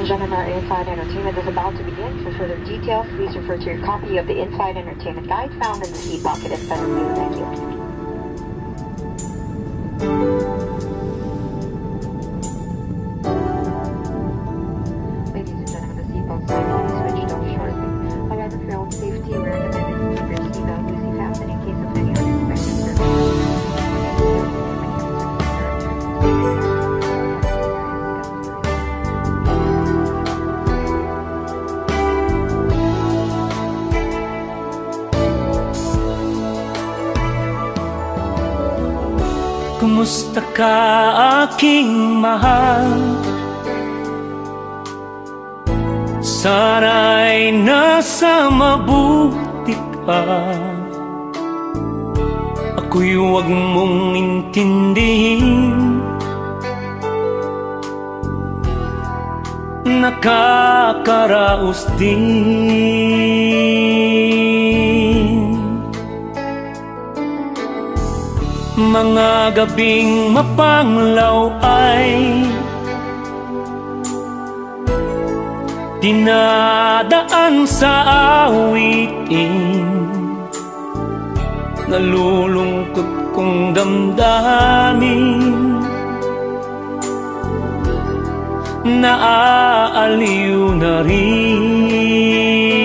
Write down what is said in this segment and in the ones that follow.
and gentlemen, our in-flight entertainment is about to begin. For further details, please refer to your copy of the in-flight entertainment guide found in the seat pocket in front of you. Thank you. Ladies and gentlemen, the seatbelt sign will be switched off shortly. However, for your own safety, we recommend that you keep your seatbelt loosely fastened in case of any unexpected circumstances. Kumusta ka, aking mahal? Sana'y nasa mabuti ka. Ako'y huwag mong intindihin, nakakaraos din. Mga gabing mapanglaw ay dinadaan sa awitin. Nalulungkot kong damdamin, naaaliw na rin.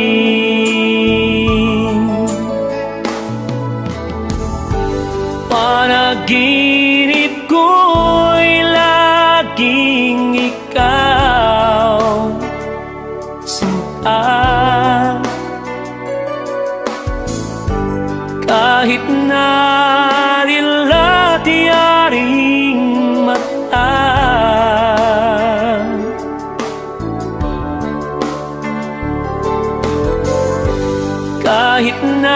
Panaginip ko'y laging ikaw, sinta. Kahit na dilat-yaring mata, kahit na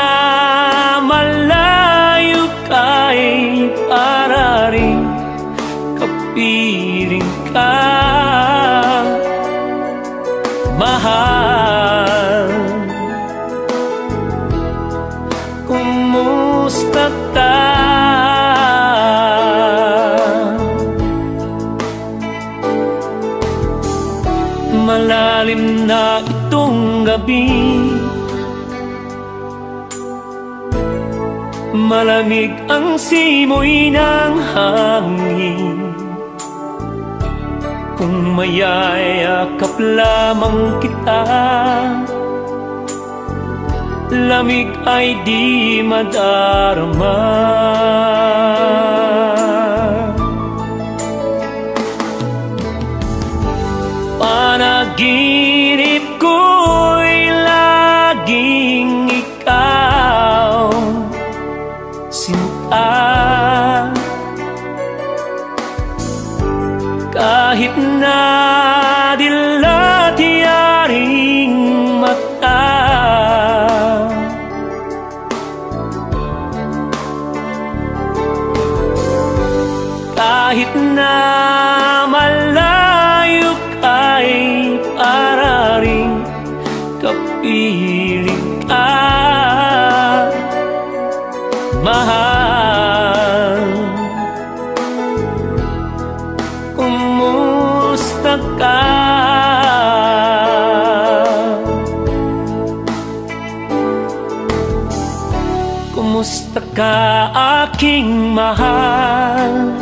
malayo ka'y para rin kapiling ka, mahal. Kumusta ka? Malalim na itong gabi, malamig ang simoy ng hangin. Kung mayayakap lamang kita, lamig ay di madarama. Panaginip ko'y laging ikaw, sinta. Kahit na dilat-yaring mata, kahit na malayo ka'y para rin kapiling ka, mahal. Kumusta ka? Kumusta ka, aking mahal?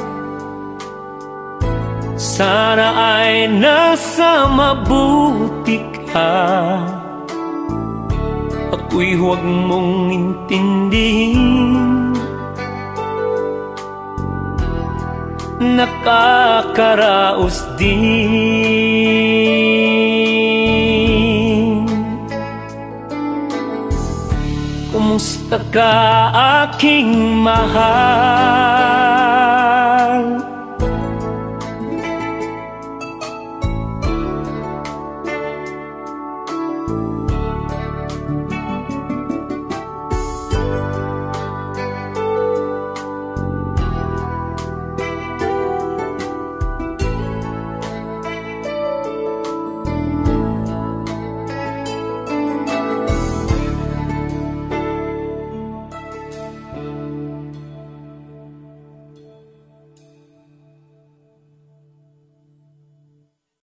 Sana ay nasa mabuti ka. Ako'y huwag mong intindihin, nakakaraos din. Kumusta ka, aking mahal?